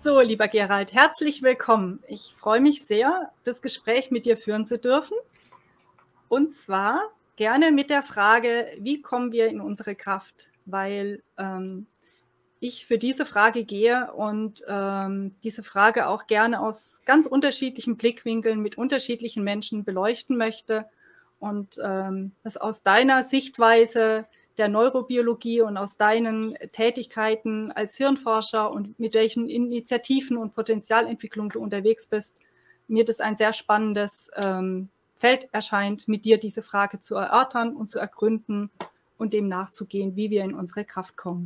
So, lieber Gerald, herzlich willkommen. Ich freue mich sehr, das Gespräch mit dir führen zu dürfen. Und zwar gerne mit der Frage, wie kommen wir in unsere Kraft? Weil ich für diese Frage gehe und diese Frage auch gerne aus ganz unterschiedlichen Blickwinkeln mit unterschiedlichen Menschen beleuchten möchte und das aus deiner Sichtweise der Neurobiologie und aus deinen Tätigkeiten als Hirnforscher und mit welchen Initiativen und Potenzialentwicklung du unterwegs bist, mir das ein sehr spannendes Feld erscheint, mit dir diese Frage zu erörtern und zu ergründen und dem nachzugehen, wie wir in unsere Kraft kommen.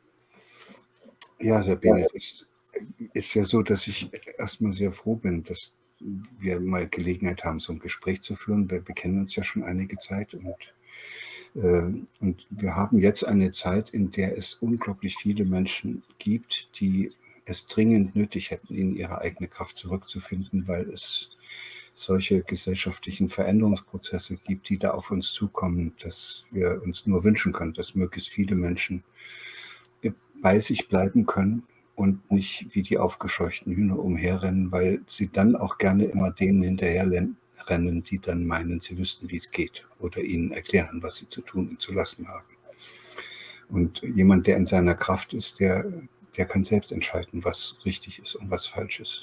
Ja, Sabine, es ist ja so, dass ich erstmal sehr froh bin, dass wir mal Gelegenheit haben, so ein Gespräch zu führen. Wir kennen uns ja schon einige Zeit und wir haben jetzt eine Zeit, in der es unglaublich viele Menschen gibt, die es dringend nötig hätten, in ihre eigene Kraft zurückzufinden, weil es solche gesellschaftlichen Veränderungsprozesse gibt, die da auf uns zukommen, dass wir uns nur wünschen können, dass möglichst viele Menschen bei sich bleiben können und nicht wie die aufgescheuchten Hühner umherrennen, weil sie dann auch gerne immer denen hinterherrennen, die dann meinen, sie wüssten, wie es geht oder ihnen erklären, was sie zu tun und zu lassen haben. Und jemand, der in seiner Kraft ist, der kann selbst entscheiden, was richtig ist und was falsch ist.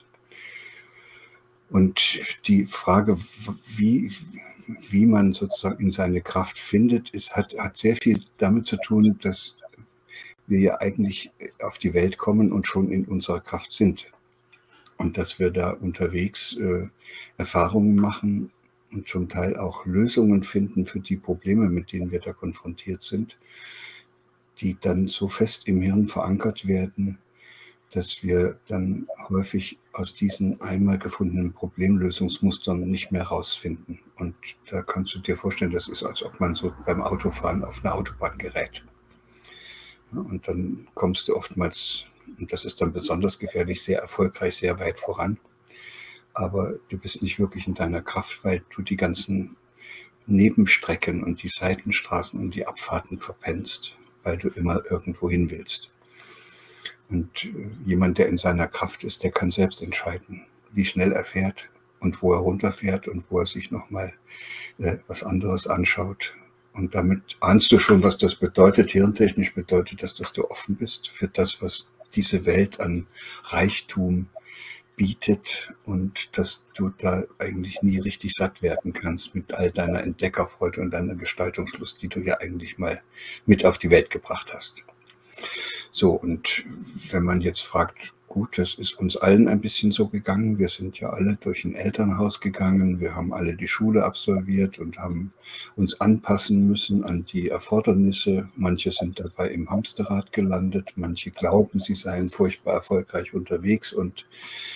Und die Frage, wie man sozusagen in seine Kraft findet, hat sehr viel damit zu tun, dass wir ja eigentlich auf die Welt kommen und schon in unserer Kraft sind. Und dass wir da unterwegs Erfahrungen machen und zum Teil auch Lösungen finden für die Probleme, mit denen wir da konfrontiert sind, die dann so fest im Hirn verankert werden, dass wir dann häufig aus diesen einmal gefundenen Problemlösungsmustern nicht mehr rausfinden. Und da kannst du dir vorstellen, das ist, als ob man so beim Autofahren auf eine Autobahn gerät. Und dann kommst du oftmals, und das ist dann besonders gefährlich, sehr erfolgreich, sehr weit voran. Aber du bist nicht wirklich in deiner Kraft, weil du die ganzen Nebenstrecken und die Seitenstraßen und die Abfahrten verpennst, weil du immer irgendwo hin willst. Und jemand, der in seiner Kraft ist, der kann selbst entscheiden, wie schnell er fährt und wo er runterfährt und wo er sich nochmal was anderes anschaut. Und damit ahnst du schon, was das bedeutet. Hirntechnisch bedeutet das, dass du offen bist für das, was diese Welt an Reichtum bietet und dass du da eigentlich nie richtig satt werden kannst mit all deiner Entdeckerfreude und deiner Gestaltungslust, die du ja eigentlich mal mit auf die Welt gebracht hast. So, und wenn man jetzt fragt, gut, das ist uns allen ein bisschen so gegangen. Wir sind ja alle durch ein Elternhaus gegangen. Wir haben alle die Schule absolviert und haben uns anpassen müssen an die Erfordernisse. Manche sind dabei im Hamsterrad gelandet. Manche glauben, sie seien furchtbar erfolgreich unterwegs und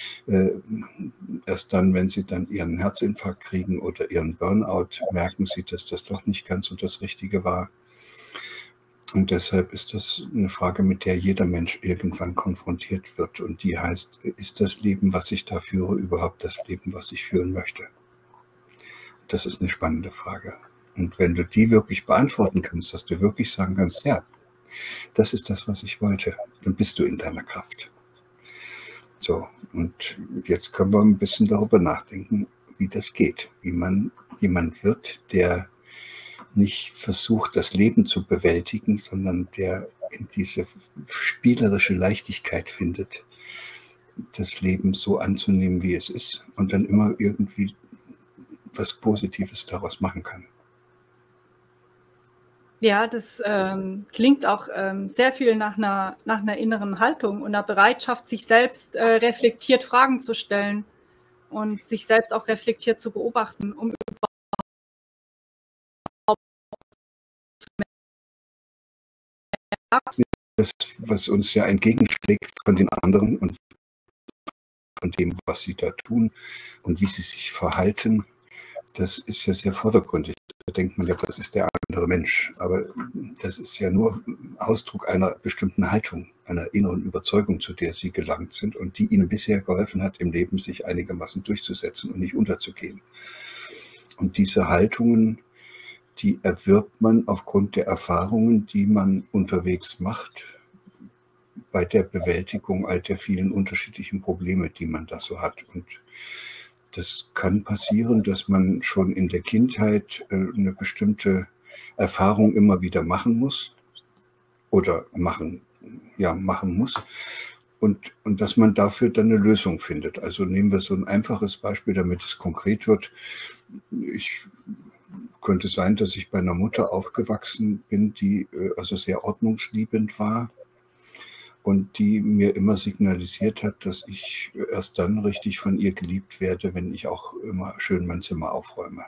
erst dann, wenn sie dann ihren Herzinfarkt kriegen oder ihren Burnout, merken sie, dass das doch nicht ganz so das Richtige war. Und deshalb ist das eine Frage, mit der jeder Mensch irgendwann konfrontiert wird. Und die heißt, ist das Leben, was ich da führe, überhaupt das Leben, was ich führen möchte? Das ist eine spannende Frage. Und wenn du die wirklich beantworten kannst, dass du wirklich sagen kannst, ja, das ist das, was ich wollte, dann bist du in deiner Kraft. So, und jetzt können wir ein bisschen darüber nachdenken, wie das geht. Wie man jemand wird, der nicht versucht, das Leben zu bewältigen, sondern der in diese spielerische Leichtigkeit findet, das Leben so anzunehmen, wie es ist und dann immer irgendwie was Positives daraus machen kann. Ja, das klingt auch sehr viel nach einer inneren Haltung und einer Bereitschaft, sich selbst reflektiert Fragen zu stellen und sich selbst auch reflektiert zu beobachten, um das, was uns ja entgegenschlägt von den anderen und von dem, was sie da tun und wie sie sich verhalten, das ist ja sehr vordergründig. Da denkt man ja, das ist der andere Mensch. Aber das ist ja nur Ausdruck einer bestimmten Haltung, einer inneren Überzeugung, zu der sie gelangt sind und die ihnen bisher geholfen hat, im Leben sich einigermaßen durchzusetzen und nicht unterzugehen. Und diese Haltungen, die erwirbt man aufgrund der Erfahrungen, die man unterwegs macht, bei der Bewältigung all der vielen unterschiedlichen Probleme, die man da so hat. Und das kann passieren, dass man schon in der Kindheit eine bestimmte Erfahrung immer wieder machen muss oder machen muss. Und dass man dafür dann eine Lösung findet. Also nehmen wir so ein einfaches Beispiel, damit es konkret wird. Könnte sein, dass ich bei einer Mutter aufgewachsen bin, die also sehr ordnungsliebend war und die mir immer signalisiert hat, dass ich erst dann richtig von ihr geliebt werde, wenn ich auch immer schön mein Zimmer aufräume.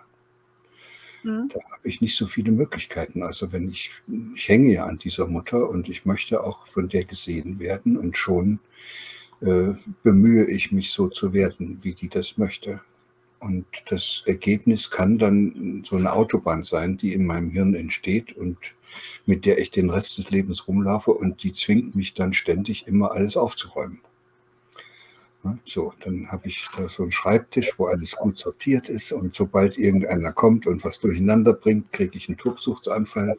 Da habe ich nicht so viele Möglichkeiten. Also ich hänge ja an dieser Mutter und ich möchte auch von der gesehen werden und schon bemühe ich mich so zu werden, wie die das möchte. Und das Ergebnis kann dann so eine Autobahn sein, die in meinem Hirn entsteht und mit der ich den Rest des Lebens rumlaufe und die zwingt mich dann ständig immer alles aufzuräumen. So, dann habe ich da so einen Schreibtisch, wo alles gut sortiert ist und sobald irgendeiner kommt und was durcheinander bringt, kriege ich einen Tobsuchtsanfall.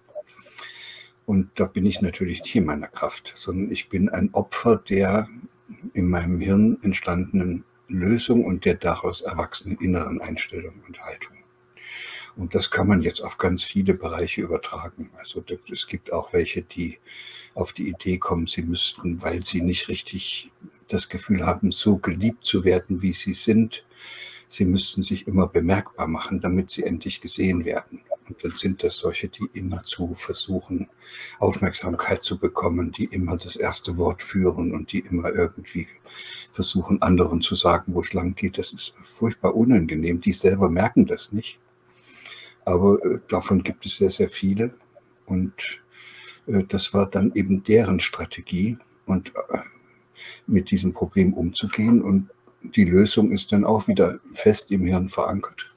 Und da bin ich natürlich nicht in meiner Kraft, sondern ich bin ein Opfer der in meinem Hirn entstandenen Lösung und der daraus erwachsenen inneren Einstellung und Haltung. Und das kann man jetzt auf ganz viele Bereiche übertragen. Also es gibt auch welche, die auf die Idee kommen, sie müssten, weil sie nicht richtig das Gefühl haben, so geliebt zu werden, wie sie sind, sie müssten sich immer bemerkbar machen, damit sie endlich gesehen werden. Und dann sind das solche, die immerzu versuchen, Aufmerksamkeit zu bekommen, die immer das erste Wort führen und die immer irgendwie versuchen, anderen zu sagen, wo es lang geht. Das ist furchtbar unangenehm. Die selber merken das nicht. Aber davon gibt es sehr, sehr viele. Und das war dann eben deren Strategie, und mit diesem Problem umzugehen. Und die Lösung ist dann auch wieder fest im Hirn verankert.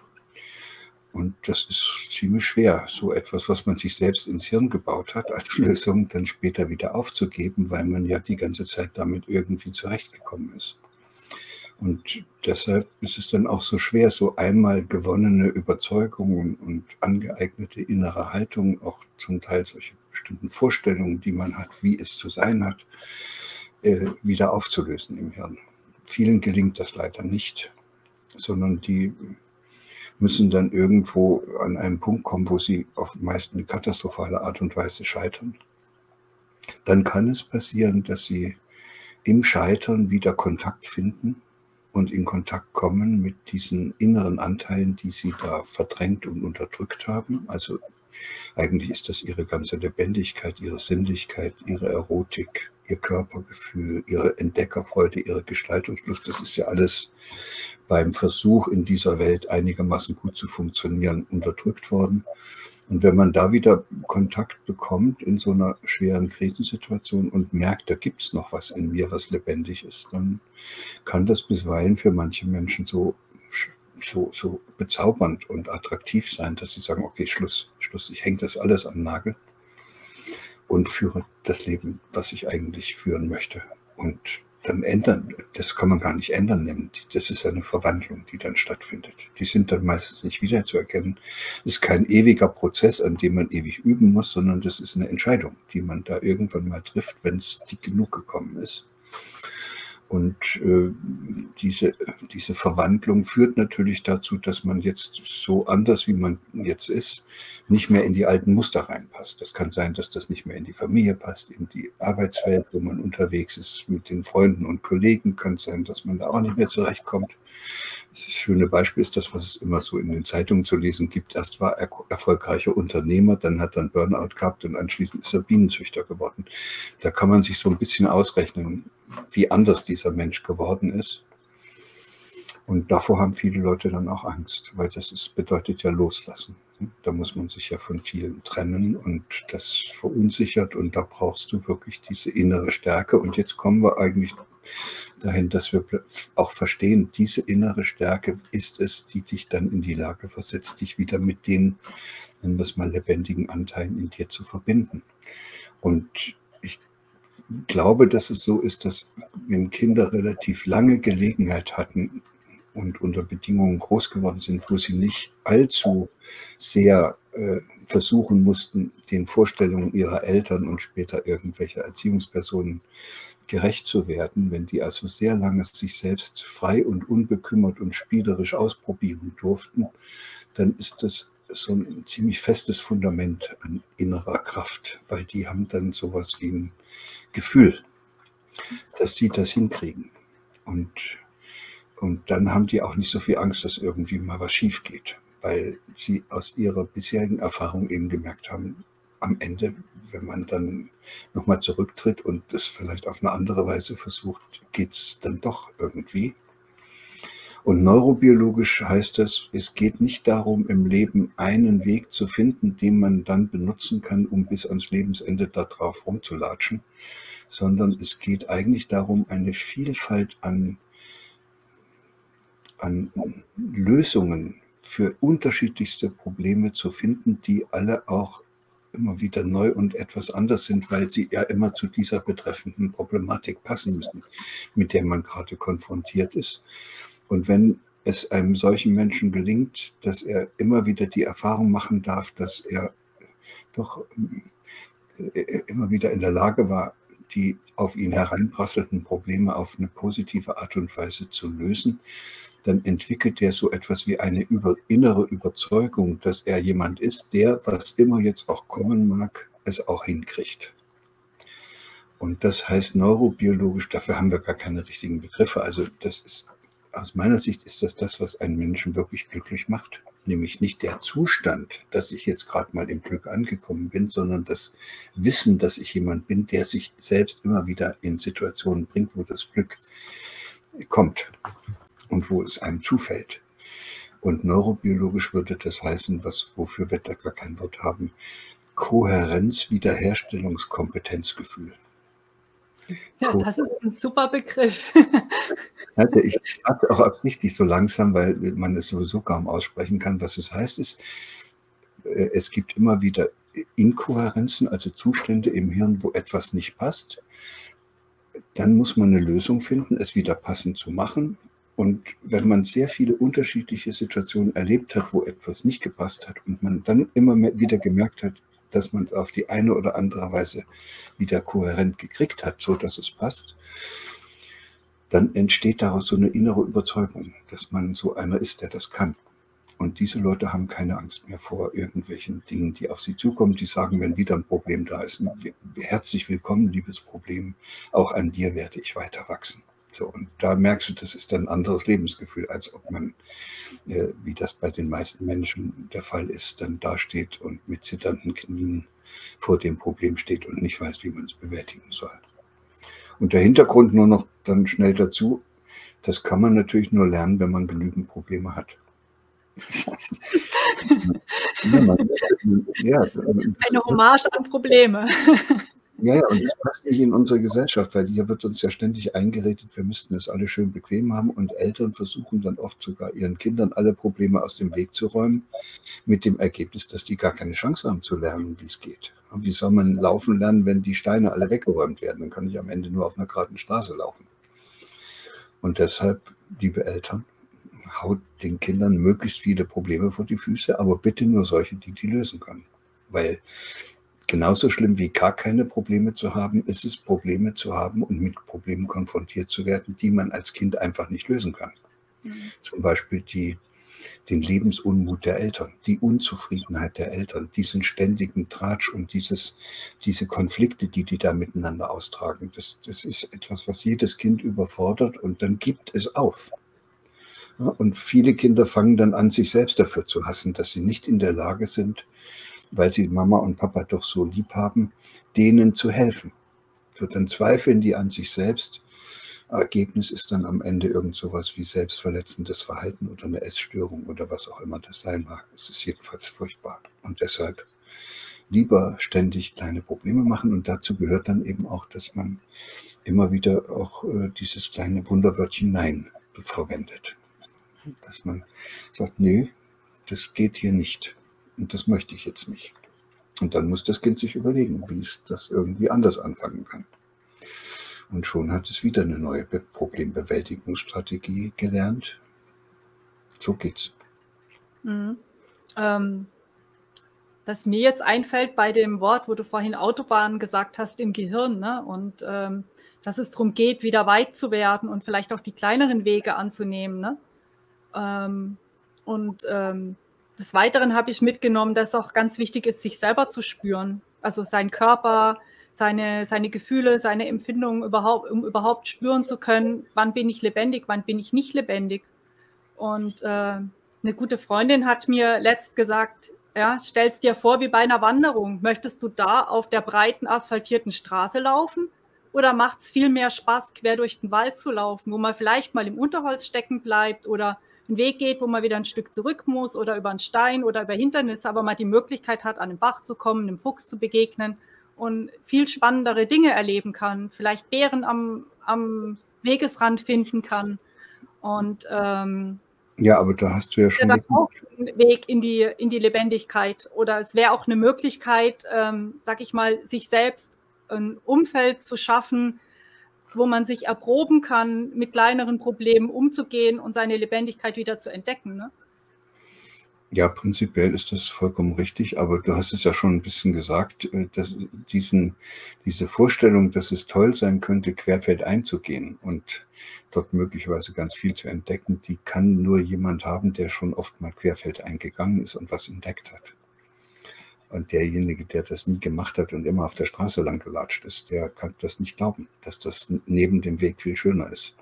Und das ist ziemlich schwer, so etwas, was man sich selbst ins Hirn gebaut hat, als Lösung dann später wieder aufzugeben, weil man ja die ganze Zeit damit irgendwie zurechtgekommen ist. Und deshalb ist es dann auch so schwer, so einmal gewonnene Überzeugungen und angeeignete innere Haltung, auch zum Teil solche bestimmten Vorstellungen, die man hat, wie es zu sein hat, wieder aufzulösen im Hirn. Vielen gelingt das leider nicht, sondern die müssen dann irgendwo an einen Punkt kommen, wo sie auf meist eine katastrophale Art und Weise scheitern. Dann kann es passieren, dass sie im Scheitern wieder Kontakt finden und in Kontakt kommen mit diesen inneren Anteilen, die sie da verdrängt und unterdrückt haben. Also eigentlich ist das ihre ganze Lebendigkeit, ihre Sinnlichkeit, ihre Erotik, ihr Körpergefühl, ihre Entdeckerfreude, ihre Gestaltungslust. Das ist ja alles beim Versuch, in dieser Welt einigermaßen gut zu funktionieren, unterdrückt worden. Und wenn man da wieder Kontakt bekommt in so einer schweren Krisensituation und merkt, da gibt es noch was in mir, was lebendig ist, dann kann das bisweilen für manche Menschen so bezaubernd und attraktiv sein, dass sie sagen, okay, Schluss, ich hänge das alles am Nagel und führe das Leben, was ich eigentlich führen möchte. Und dann das kann man gar nicht ändern, das ist eine Verwandlung, die dann stattfindet. Die sind dann meistens nicht wiederzuerkennen. Es ist kein ewiger Prozess, an dem man ewig üben muss, sondern das ist eine Entscheidung, die man da irgendwann mal trifft, wenn es genug gekommen ist. Und diese Verwandlung führt natürlich dazu, dass man jetzt so anders, wie man jetzt ist, nicht mehr in die alten Muster reinpasst. Das kann sein, dass das nicht mehr in die Familie passt, in die Arbeitswelt, wo man unterwegs ist mit den Freunden und Kollegen. Kann sein, dass man da auch nicht mehr zurechtkommt. Das schöne Beispiel ist das, was es immer so in den Zeitungen zu lesen gibt. Erst war er erfolgreicher Unternehmer, dann hat er einen Burnout gehabt und anschließend ist er Bienenzüchter geworden. Da kann man sich so ein bisschen ausrechnen, wie anders dieser Mensch geworden ist. Und davor haben viele Leute dann auch Angst, weil bedeutet ja loslassen. Da muss man sich ja von vielen trennen und das verunsichert und da brauchst du wirklich diese innere Stärke. Und jetzt kommen wir eigentlich dahin, dass wir auch verstehen, diese innere Stärke ist es, die dich dann in die Lage versetzt, dich wieder mit den, nennen wir es mal, lebendigen Anteilen in dir zu verbinden. Und ich glaube, dass es so ist, dass wenn Kinder relativ lange Gelegenheit hatten und unter Bedingungen groß geworden sind, wo sie nicht allzu sehr versuchen mussten, den Vorstellungen ihrer Eltern und später irgendwelcher Erziehungspersonen gerecht zu werden, wenn die also sehr lange sich selbst frei und unbekümmert und spielerisch ausprobieren durften, dann ist das so ein ziemlich festes Fundament an innerer Kraft, weil die haben dann sowas wie ein Gefühl, dass sie das hinkriegen. Und dann haben die auch nicht so viel Angst, dass irgendwie mal was schief geht, weil sie aus ihrer bisherigen Erfahrung eben gemerkt haben, am Ende, wenn man dann nochmal zurücktritt und das vielleicht auf eine andere Weise versucht, geht es dann doch irgendwie. Und neurobiologisch heißt das, es geht nicht darum, im Leben einen Weg zu finden, den man dann benutzen kann, um bis ans Lebensende da drauf rumzulatschen, sondern es geht eigentlich darum, eine Vielfalt an Lösungen für unterschiedlichste Probleme zu finden, die alle auch immer wieder neu und etwas anders sind, weil sie ja immer zu dieser betreffenden Problematik passen müssen, mit der man gerade konfrontiert ist. Und wenn es einem solchen Menschen gelingt, dass er immer wieder die Erfahrung machen darf, dass er doch immer wieder in der Lage war, die auf ihn hereinprasselnden Probleme auf eine positive Art und Weise zu lösen, dann entwickelt er so etwas wie eine innere Überzeugung, dass er jemand ist, der, was immer jetzt auch kommen mag, es auch hinkriegt. Und das heißt neurobiologisch, dafür haben wir gar keine richtigen Begriffe. Also das ist, aus meiner Sicht ist das, was einen Menschen wirklich glücklich macht. Nämlich nicht der Zustand, dass ich jetzt gerade mal im Glück angekommen bin, sondern das Wissen, dass ich jemand bin, der sich selbst immer wieder in Situationen bringt, wo das Glück kommt und wo es einem zufällt. Und neurobiologisch würde das heißen, wofür wir da gar kein Wort haben, Kohärenz, Wiederherstellungskompetenzgefühl. Ja, das ist ein super Begriff. Ich sage auch absichtlich so langsam, weil man es sowieso kaum aussprechen kann. Was es heißt, ist, es gibt immer wieder Inkohärenzen, also Zustände im Hirn, wo etwas nicht passt. Dann muss man eine Lösung finden, es wieder passend zu machen. Und wenn man sehr viele unterschiedliche Situationen erlebt hat, wo etwas nicht gepasst hat und man dann immer wieder gemerkt hat, dass man es auf die eine oder andere Weise wieder kohärent gekriegt hat, so dass es passt, dann entsteht daraus so eine innere Überzeugung, dass man so einer ist, der das kann. Und diese Leute haben keine Angst mehr vor irgendwelchen Dingen, die auf sie zukommen. Die sagen, wenn wieder ein Problem da ist, herzlich willkommen, liebes Problem, auch an dir werde ich weiter wachsen. So, und da merkst du, das ist dann ein anderes Lebensgefühl, als ob man, wie das bei den meisten Menschen der Fall ist, dann dasteht und mit zitternden Knien vor dem Problem steht und nicht weiß, wie man es bewältigen soll. Und der Hintergrund nur noch dann schnell dazu, das kann man natürlich nur lernen, wenn man genügend Probleme hat. Das heißt, eine Hommage an Probleme. Ja, und das passt nicht in unsere Gesellschaft, weil hier wird uns ja ständig eingeredet, wir müssten es alle schön bequem haben und Eltern versuchen dann oft sogar ihren Kindern alle Probleme aus dem Weg zu räumen, mit dem Ergebnis, dass die gar keine Chance haben zu lernen, wie es geht. Und wie soll man laufen lernen, wenn die Steine alle weggeräumt werden? Dann kann ich am Ende nur auf einer geraden Straße laufen. Und deshalb, liebe Eltern, haut den Kindern möglichst viele Probleme vor die Füße, aber bitte nur solche, die lösen können. Weil genauso schlimm wie gar keine Probleme zu haben, ist es, Probleme zu haben und mit Problemen konfrontiert zu werden, die man als Kind einfach nicht lösen kann. Zum Beispiel den Lebensunmut der Eltern, die Unzufriedenheit der Eltern, diesen ständigen Tratsch und diese Konflikte, die da miteinander austragen. Das ist etwas, was jedes Kind überfordert und dann gibt es auf. Ja, und viele Kinder fangen dann an, sich selbst dafür zu hassen, dass sie nicht in der Lage sind, weil sie Mama und Papa doch so lieb haben, denen zu helfen. So, dann zweifeln die an sich selbst. Ergebnis ist dann am Ende irgend sowas wie selbstverletzendes Verhalten oder eine Essstörung oder was auch immer das sein mag. Es ist jedenfalls furchtbar. Und deshalb lieber ständig kleine Probleme machen. Und dazu gehört dann eben auch, dass man immer wieder auch dieses kleine Wunderwörtchen Nein verwendet. Dass man sagt, nee, das geht hier nicht. Und das möchte ich jetzt nicht. Und dann muss das Kind sich überlegen, wie es das irgendwie anders anfangen kann. Und schon hat es wieder eine neue Problembewältigungsstrategie gelernt. So geht's. Was mir jetzt einfällt bei dem Wort, wo du vorhin Autobahn gesagt hast, im Gehirn, ne? Und dass es darum geht, wieder weit zu werden und vielleicht auch die kleineren Wege anzunehmen. Ne? Des Weiteren habe ich mitgenommen, dass es auch ganz wichtig ist, sich selber zu spüren. Also seinen Körper, seine Gefühle, seine Empfindungen um überhaupt spüren zu können, wann bin ich lebendig, wann bin ich nicht lebendig. Und eine gute Freundin hat mir letzt gesagt, ja, stell's dir vor wie bei einer Wanderung. Möchtest du da auf der breiten, asphaltierten Straße laufen? Oder macht es viel mehr Spaß, quer durch den Wald zu laufen, wo man vielleicht mal im Unterholz stecken bleibt oder einen Weg geht, wo man wieder ein Stück zurück muss oder über einen Stein oder über Hindernisse, aber man die Möglichkeit hat, an den Bach zu kommen, einem Fuchs zu begegnen und viel spannendere Dinge erleben kann, vielleicht Bären am Wegesrand finden kann. Und ja, aber da hast du ja schon auch einen Weg in die Lebendigkeit. Oder es wäre auch eine Möglichkeit, sag ich mal, sich selbst ein Umfeld zu schaffen, wo man sich erproben kann, mit kleineren Problemen umzugehen und seine Lebendigkeit wieder zu entdecken. Ne? Ja, prinzipiell ist das vollkommen richtig, aber du hast es ja schon ein bisschen gesagt, dass diese Vorstellung, dass es toll sein könnte, querfeldein zu gehen und dort möglicherweise ganz viel zu entdecken, die kann nur jemand haben, der schon oft mal querfeldein gegangen ist und was entdeckt hat. Und derjenige, der das nie gemacht hat und immer auf der Straße lang gelatscht ist, der kann das nicht glauben, dass das neben dem Weg viel schöner ist.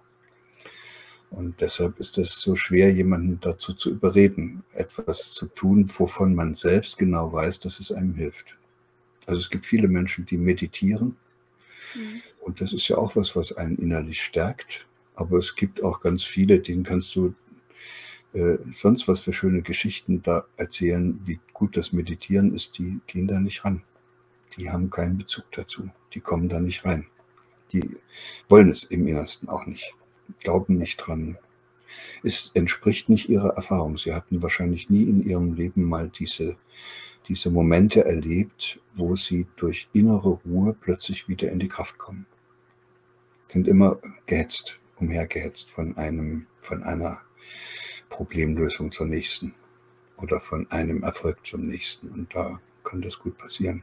Und deshalb ist es so schwer, jemanden dazu zu überreden, etwas zu tun, wovon man selbst genau weiß, dass es einem hilft. Also es gibt viele Menschen, die meditieren. Und das ist ja auch was einen innerlich stärkt. Aber es gibt auch ganz viele, denen kannst du sonst was für schöne Geschichten da erzählen, wie gut das Meditieren ist, die gehen da nicht ran. Die haben keinen Bezug dazu. Die kommen da nicht rein. Die wollen es im Innersten auch nicht. Glauben nicht dran. Es entspricht nicht ihrer Erfahrung. Sie hatten wahrscheinlich nie in ihrem Leben mal diese Momente erlebt, wo sie durch innere Ruhe plötzlich wieder in die Kraft kommen. Sind immer gehetzt, umhergehetzt von einer Problemlösung zur nächsten oder von einem Erfolg zum nächsten. Und da kann das gut passieren.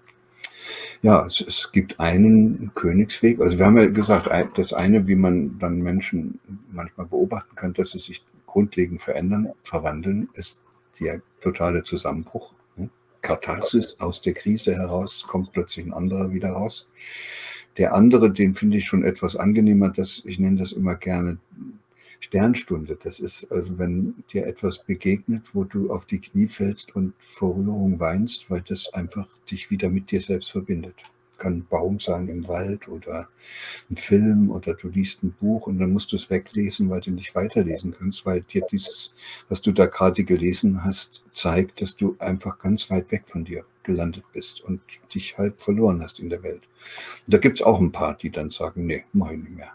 Ja, es gibt einen Königsweg. Also wir haben ja gesagt, das eine, wie man dann Menschen manchmal beobachten kann, dass sie sich grundlegend verändern, verwandeln, ist der totale Zusammenbruch. Katharsis, aus der Krise heraus kommt plötzlich ein anderer wieder raus. Der andere, den finde ich schon etwas angenehmer, ich nenne das immer gerne Sternstunde. Das ist also, wenn dir etwas begegnet, wo du auf die Knie fällst und vor Rührung weinst, weil das einfach dich wieder mit dir selbst verbindet. Kann ein Baum sein im Wald oder ein Film oder du liest ein Buch und dann musst du es weglesen, weil du nicht weiterlesen kannst, weil dir dieses, was du da gerade gelesen hast, zeigt, dass du einfach ganz weit weg von dir gelandet bist und dich halb verloren hast in der Welt. Und da gibt es auch ein paar, die dann sagen, nee, mach ich nicht mehr.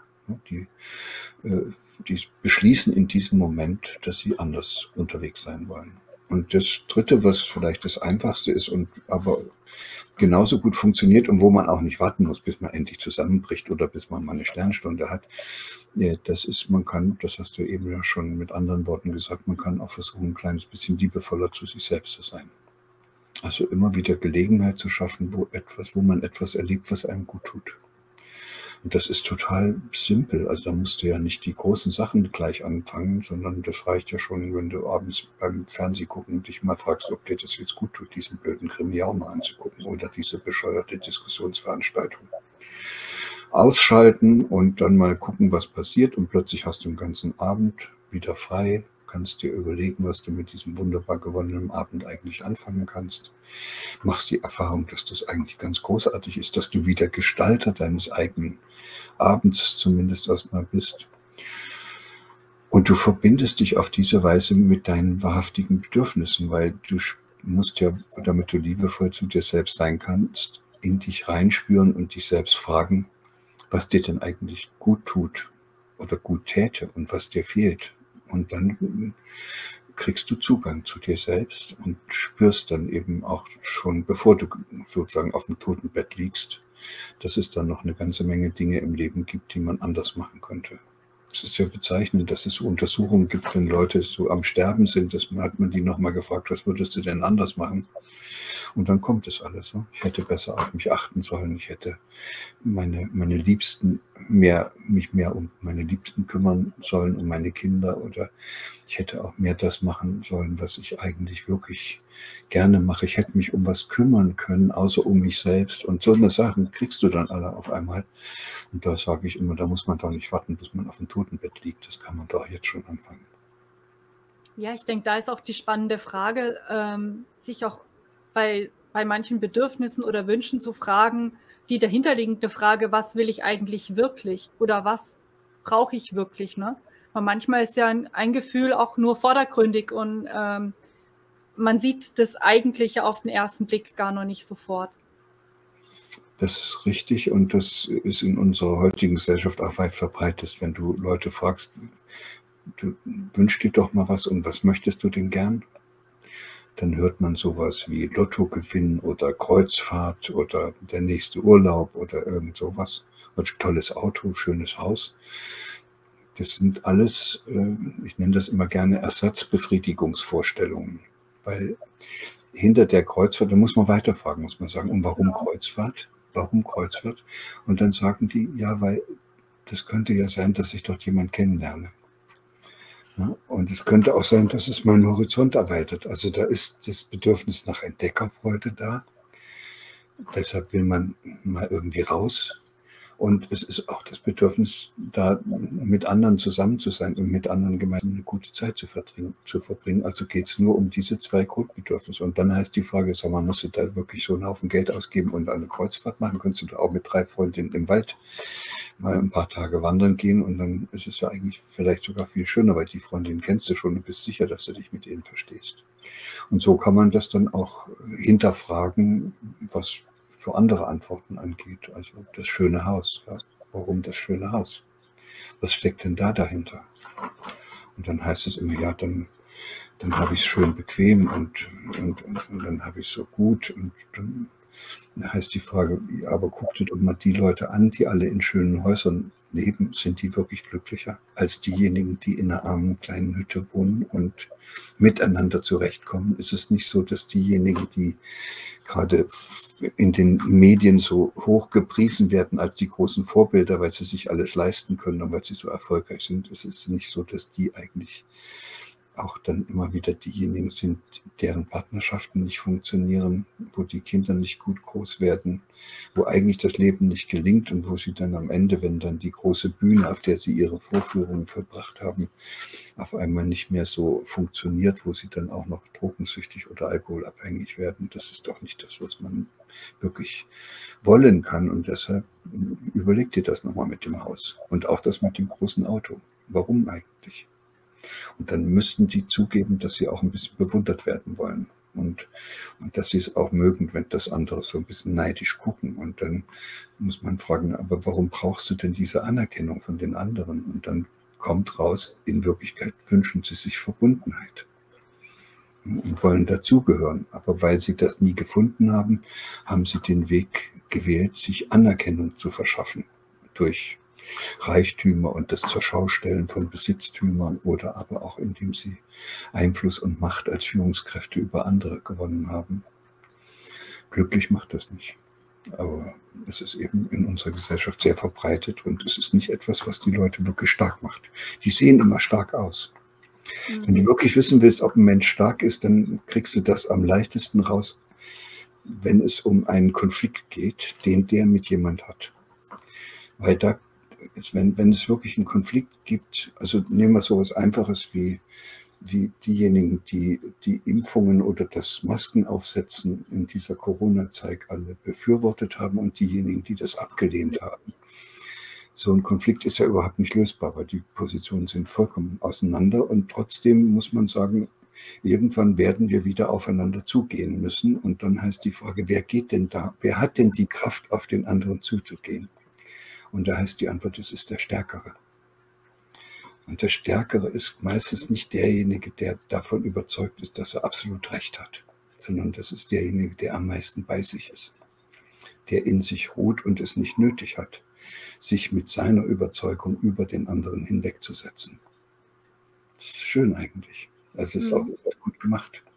Die beschließen in diesem Moment, dass sie anders unterwegs sein wollen. Und das Dritte, was vielleicht das Einfachste ist und aber genauso gut funktioniert und wo man auch nicht warten muss, bis man endlich zusammenbricht oder bis man mal eine Sternstunde hat, das ist, das hast du eben ja schon mit anderen Worten gesagt, man kann auch versuchen, ein kleines bisschen liebevoller zu sich selbst zu sein. Also immer wieder Gelegenheit zu schaffen, wo man etwas erlebt, was einem gut tut. Und das ist total simpel. Also da musst du ja nicht die großen Sachen gleich anfangen, sondern das reicht ja schon, wenn du abends beim Fernsehgucken dich mal fragst, ob dir das jetzt gut tut, diesen blöden Krimi auch mal anzugucken oder diese bescheuerte Diskussionsveranstaltung. Ausschalten und dann mal gucken, was passiert und plötzlich hast du den ganzen Abend wieder frei, kannst dir überlegen, was du mit diesem wunderbar gewonnenen Abend eigentlich anfangen kannst. Machst die Erfahrung, dass das eigentlich ganz großartig ist, dass du wieder Gestalter deines eigenen Abends zumindest erstmal bist. Und du verbindest dich auf diese Weise mit deinen wahrhaftigen Bedürfnissen, weil du musst ja, damit du liebevoll zu dir selbst sein kannst, in dich reinspüren und dich selbst fragen, was dir denn eigentlich gut tut oder gut täte und was dir fehlt. Und dann kriegst du Zugang zu dir selbst und spürst dann eben auch schon, bevor du sozusagen auf dem Totenbett liegst, dass es dann noch eine ganze Menge Dinge im Leben gibt, die man anders machen könnte. Es ist ja bezeichnend, dass es so Untersuchungen gibt, wenn Leute so am Sterben sind, hat man die nochmal gefragt, was würdest du denn anders machen? Und dann kommt es alles. Ich hätte besser auf mich achten sollen, ich hätte meine Liebsten mich mehr um meine Liebsten kümmern sollen, um meine Kinder, oder ich hätte auch mehr das machen sollen, was ich eigentlich wirklich gerne mache. Ich hätte mich um was kümmern können, außer um mich selbst. Und so eine Sachen kriegst du dann alle auf einmal. Und da sage ich immer, da muss man doch nicht warten, bis man auf dem Totenbett liegt. Das kann man doch jetzt schon anfangen. Ja, ich denke, da ist auch die spannende Frage, sich auch bei manchen Bedürfnissen oder Wünschen zu fragen, die dahinterliegende Frage, was will ich eigentlich wirklich oder was brauche ich wirklich? Ne? Weil manchmal ist ja ein Gefühl auch nur vordergründig und man sieht das Eigentliche auf den ersten Blick gar noch nicht sofort. Das ist richtig, und das ist in unserer heutigen Gesellschaft auch weit verbreitet. Wenn du Leute fragst, du wünschst dir doch mal was und was möchtest du denn gern? Dann hört man sowas wie Lottogewinn oder Kreuzfahrt oder der nächste Urlaub oder irgend sowas. Ein tolles Auto, schönes Haus. Das sind alles, ich nenne das immer gerne Ersatzbefriedigungsvorstellungen, weil hinter der Kreuzfahrt, da muss man weiterfragen, muss man sagen, und warum Kreuzfahrt? Warum Kreuzfahrt? Und dann sagen die, ja, weil das könnte ja sein, dass ich dort jemand kennenlerne. Ja, und es könnte auch sein, dass es meinen Horizont erweitert. Also da ist das Bedürfnis nach Entdeckerfreude da. Deshalb will man mal irgendwie raus. Und es ist auch das Bedürfnis, da mit anderen zusammen zu sein und mit anderen gemeinsam eine gute Zeit zu verbringen. Also geht es nur um diese zwei Grundbedürfnisse. Und dann heißt die Frage, sag mal, musst du da wirklich so einen Haufen Geld ausgeben und eine Kreuzfahrt machen? Könntest du da auch mit 3 Freundinnen im Wald mal ein paar Tage wandern gehen? Und dann ist es ja eigentlich vielleicht sogar viel schöner, weil die Freundinnen kennst du schon und bist sicher, dass du dich mit ihnen verstehst. Und so kann man das dann auch hinterfragen, was für andere Antworten angeht. Also das schöne Haus. Ja. Warum das schöne Haus? Was steckt denn da dahinter? Und dann heißt es immer, ja, dann habe ich es schön bequem und dann habe ich es so gut. Und dann heißt die Frage, ja, aber guck dir doch mal die Leute an, die alle in schönen Häusern leben. Sind die wirklich glücklicher als diejenigen, die in einer armen kleinen Hütte wohnen und miteinander zurechtkommen? Ist es nicht so, dass diejenigen, die gerade in den Medien so hoch gepriesen werden als die großen Vorbilder, weil sie sich alles leisten können und weil sie so erfolgreich sind, ist es nicht so, dass die eigentlich auch dann immer wieder diejenigen sind, deren Partnerschaften nicht funktionieren, wo die Kinder nicht gut groß werden, wo eigentlich das Leben nicht gelingt und wo sie dann am Ende, wenn dann die große Bühne, auf der sie ihre Vorführungen vollbracht haben, auf einmal nicht mehr so funktioniert, wo sie dann auch noch drogensüchtig oder alkoholabhängig werden. Das ist doch nicht das, was man wirklich wollen kann. Und deshalb überleg dir das nochmal mit dem Haus und auch das mit dem großen Auto. Warum eigentlich? Und dann müssten die zugeben, dass sie auch ein bisschen bewundert werden wollen. Und dass sie es auch mögen, wenn das andere so ein bisschen neidisch gucken. Und dann muss man fragen, aber warum brauchst du denn diese Anerkennung von den anderen? Und dann kommt raus, in Wirklichkeit wünschen sie sich Verbundenheit und wollen dazugehören. Aber weil sie das nie gefunden haben, haben sie den Weg gewählt, sich Anerkennung zu verschaffen durch Reichtümer und das Zurschaustellen von Besitztümern oder aber auch indem sie Einfluss und Macht als Führungskräfte über andere gewonnen haben. Glücklich macht das nicht. Aber es ist eben in unserer Gesellschaft sehr verbreitet und es ist nicht etwas, was die Leute wirklich stark macht. Die sehen immer stark aus. Wenn du wirklich wissen willst, ob ein Mensch stark ist, dann kriegst du das am leichtesten raus, wenn es um einen Konflikt geht, den der mit jemand hat. Weil da, wenn es wirklich einen Konflikt gibt, also nehmen wir sowas Einfaches wie diejenigen, die Impfungen oder das Maskenaufsetzen in dieser Corona-Zeit alle befürwortet haben und diejenigen, die das abgelehnt haben. So ein Konflikt ist ja überhaupt nicht lösbar, weil die Positionen sind vollkommen auseinander und trotzdem muss man sagen, irgendwann werden wir wieder aufeinander zugehen müssen und dann heißt die Frage, wer geht denn da? Wer hat denn die Kraft, auf den anderen zuzugehen? Und da heißt die Antwort, es ist der Stärkere. Und der Stärkere ist meistens nicht derjenige, der davon überzeugt ist, dass er absolut recht hat, sondern das ist derjenige, der am meisten bei sich ist, der in sich ruht und es nicht nötig hat, sich mit seiner Überzeugung über den anderen hinwegzusetzen. Das ist schön eigentlich. Also es ist auch gut gemacht.